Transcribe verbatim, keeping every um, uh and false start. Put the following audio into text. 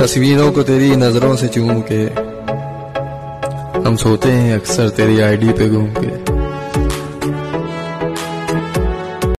तस्वीरों को तेरी नजरों से चूम के हम सोते हैं अक्सर तेरी आईडी पे घूम के।